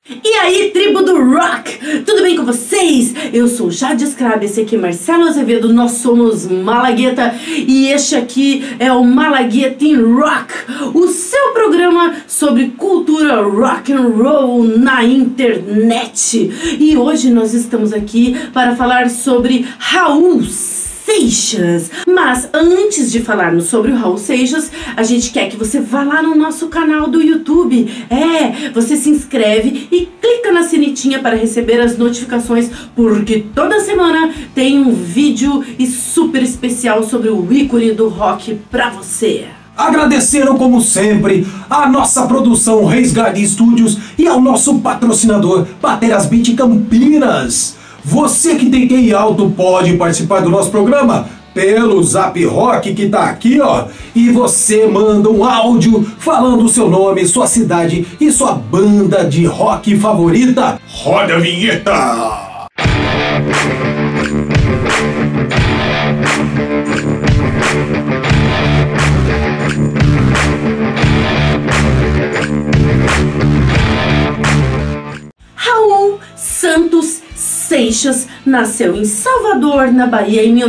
E aí, tribo do rock, tudo bem com vocês? Eu sou Jade Scrab, esse aqui é Marcelo Azevedo, nós somos Malagueta e este aqui é o Malagueta in Rock, o seu programa sobre cultura rock and roll na internet. E hoje nós estamos aqui para falar sobre Raul Seixas. Mas antes de falarmos sobre o Raul Seixas, a gente quer que você vá lá no nosso canal do YouTube. Você se inscreve e clica na sinetinha para receber as notificações, porque toda semana tem um vídeo super especial sobre o ícone do rock pra você. Agradeceram, como sempre, a nossa produção Reis Garden Studios e ao nosso patrocinador Bateras Beat Campinas. Você que tem QI alto pode participar do nosso programa pelo Zap Rock que tá aqui, ó. E você manda um áudio falando o seu nome, sua cidade e sua banda de rock favorita. Roda a vinheta! Raul Santos Seixas nasceu em Salvador, na Bahia, em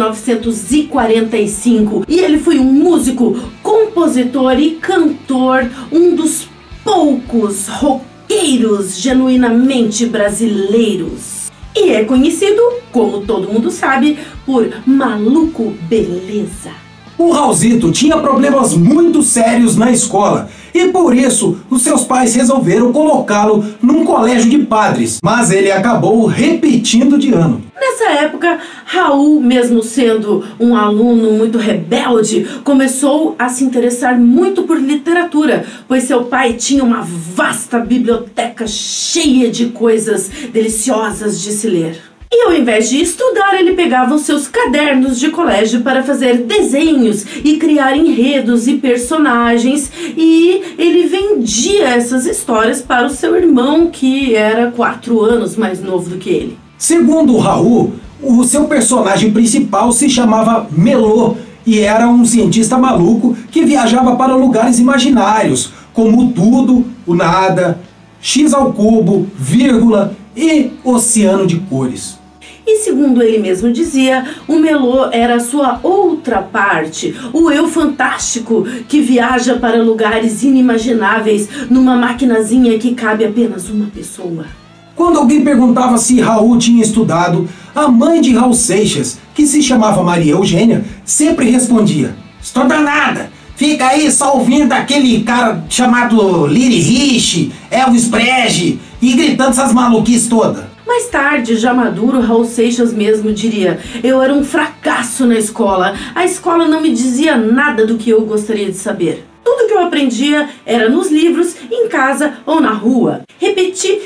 1945 e ele foi um músico, compositor e cantor, um dos poucos roqueiros genuinamente brasileiros. E é conhecido, como todo mundo sabe, por Maluco Beleza. O Raulzito tinha problemas muito sérios na escola e por isso os seus pais resolveram colocá-lo num colégio de padres, mas ele acabou repetindo de ano. Nessa época, Raul, mesmo sendo um aluno muito rebelde, começou a se interessar muito por literatura, pois seu pai tinha uma vasta biblioteca cheia de coisas deliciosas de se ler. E ao invés de estudar, ele pegava os seus cadernos de colégio para fazer desenhos e criar enredos e personagens, e ele vendia essas histórias para o seu irmão, que era 4 anos mais novo do que ele. Segundo o Raul, o seu personagem principal se chamava Melô e era um cientista maluco que viajava para lugares imaginários, como o tudo, o nada, x ao cubo, vírgula e oceano de cores. E segundo ele mesmo dizia, o Melô era a sua outra parte, o eu fantástico que viaja para lugares inimagináveis numa maquinazinha que cabe apenas uma pessoa. Quando alguém perguntava se Raul tinha estudado, a mãe de Raul Seixas, que se chamava Maria Eugênia, sempre respondia: "Estuda nada, fica aí só ouvindo aquele cara chamado Liri Rich, Elvis Presley e gritando essas maluquices todas." Mais tarde, já maduro, Raul Seixas mesmo diria: "Eu era um fracasso na escola. A escola não me dizia nada do que eu gostaria de saber. Tudo que eu aprendia era nos livros, em casa ou na rua. Repeti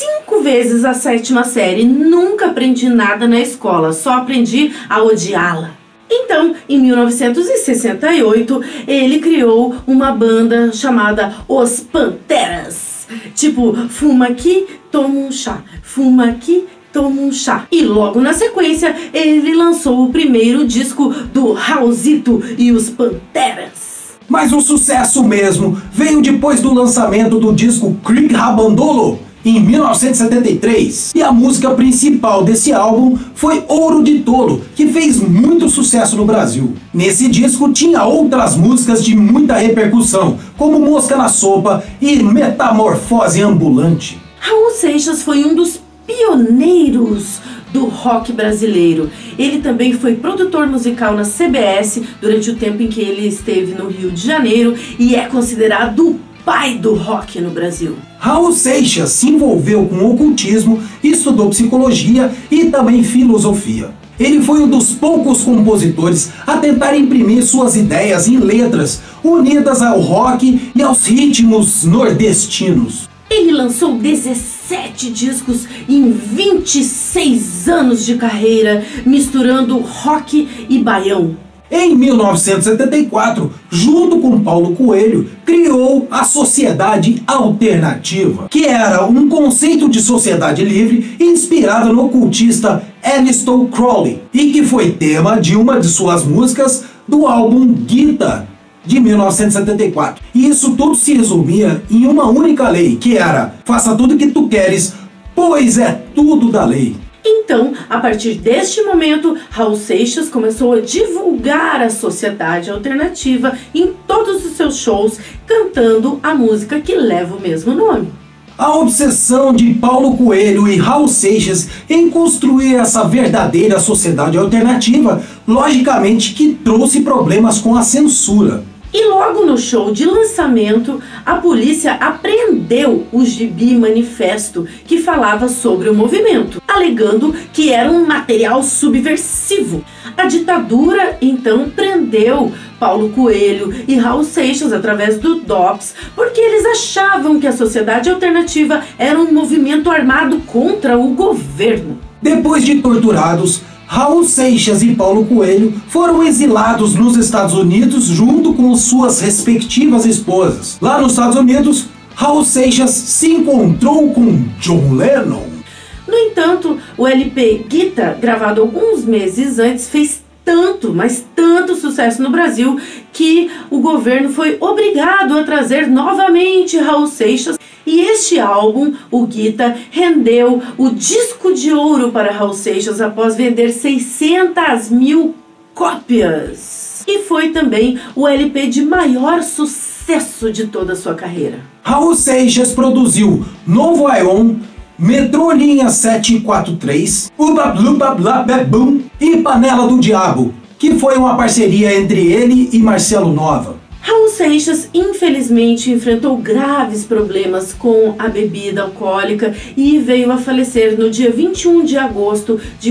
5 vezes a 7ª série. Nunca aprendi nada na escola, só aprendi a odiá-la." Então, em 1968, ele criou uma banda chamada Os Panteras. Tipo, fuma aqui, toma um chá, fuma aqui, toma um chá. E logo na sequência, ele lançou o primeiro disco do Raulzito e os Panteras. Mas o sucesso mesmo veio depois do lançamento do disco Creek Rabandolo, em 1973. E a música principal desse álbum foi Ouro de Tolo, que fez muito sucesso no Brasil. Nesse disco tinha outras músicas de muita repercussão, como Mosca na Sopa e Metamorfose Ambulante. Raul Seixas foi um dos pioneiros do rock brasileiro. Ele também foi produtor musical na CBS durante o tempo em que ele esteve no Rio de Janeiro e é considerado o pai do rock no Brasil. Raul Seixas se envolveu com ocultismo, estudou psicologia e também filosofia. Ele foi um dos poucos compositores a tentar imprimir suas ideias em letras, unidas ao rock e aos ritmos nordestinos. Ele lançou 17 discos em 26 anos de carreira, misturando rock e baião. Em 1974, junto com Paulo Coelho, criou a Sociedade Alternativa, que era um conceito de sociedade livre inspirado no ocultista Aleister Crowley e que foi tema de uma de suas músicas do álbum Gita, de 1974. E isso tudo se resumia em uma única lei, que era: faça tudo o que tu queres, pois é tudo da lei. Então, a partir deste momento, Raul Seixas começou a divulgar a sociedade alternativa em todos os seus shows, cantando a música que leva o mesmo nome. A obsessão de Paulo Coelho e Raul Seixas em construir essa verdadeira sociedade alternativa, logicamente que trouxe problemas com a censura. E logo no show de lançamento, a polícia apreendeu o gibi manifesto que falava sobre o movimento, alegando que era um material subversivo. A ditadura então prendeu Paulo Coelho e Raul Seixas através do DOPS, porque eles achavam que a sociedade alternativa era um movimento armado contra o governo. Depois de torturados, Raul Seixas e Paulo Coelho foram exilados nos Estados Unidos junto com suas respectivas esposas. Lá nos Estados Unidos, Raul Seixas se encontrou com John Lennon. No entanto, o LP Guita, gravado alguns meses antes, fez tanto, mas tanto sucesso no Brasil que o governo foi obrigado a trazer novamente Raul Seixas. E este álbum, o Guita, rendeu o disco de ouro para Raul Seixas após vender 600 mil cópias. E foi também o LP de maior sucesso de toda a sua carreira. Raul Seixas produziu Novo Aion, Metrô Linha 743, Uba Bluba Bla Bebum e Panela do Diabo, que foi uma parceria entre ele e Marcelo Nova. Raul Seixas, infelizmente, enfrentou graves problemas com a bebida alcoólica e veio a falecer no dia 21 de agosto de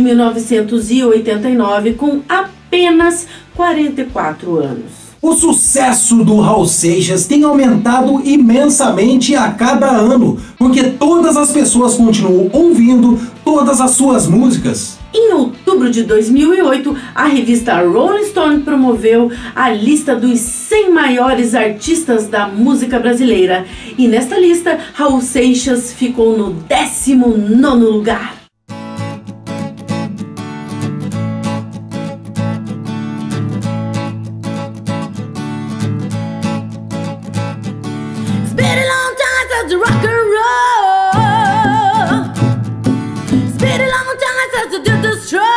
1989, com apenas 44 anos. O sucesso do Raul Seixas tem aumentado imensamente a cada ano, porque todas as pessoas continuam ouvindo todas as suas músicas. Em outubro de 2008, a revista Rolling Stone promoveu a lista dos 100 maiores artistas da música brasileira. E nesta lista, Raul Seixas ficou no 19º lugar. Rock and roll. It's been a long time since I did this show.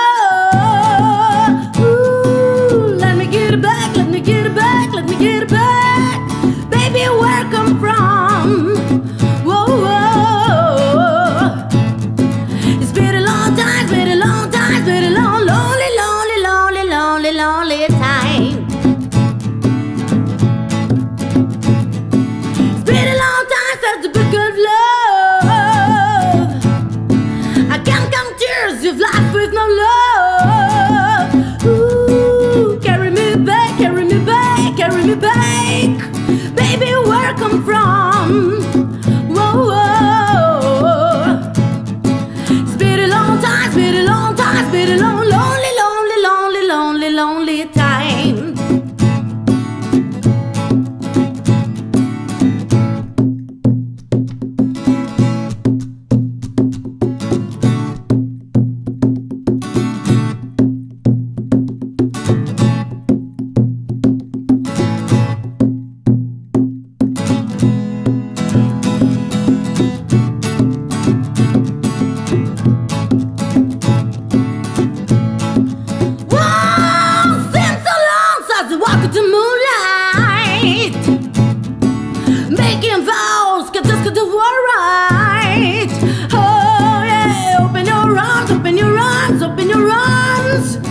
Ooh, let me get it back, let me get it back, let me get it back. Baby, where I come from? Whoa, whoa. It's been a long time, it's been a long time, it's been a long, lonely, lonely, lonely, lonely, lonely time. That's a book of love. I can't count tears of life with no love. Ooh, carry me back, carry me back, carry me back. Baby, where I come from? Whoa, whoa. It's been a long time, it's been a long time, it's been a long, lonely, lonely, lonely, lonely, lonely time. Making vows, cause this could do alright. Oh yeah, open your arms, open your arms, open your arms.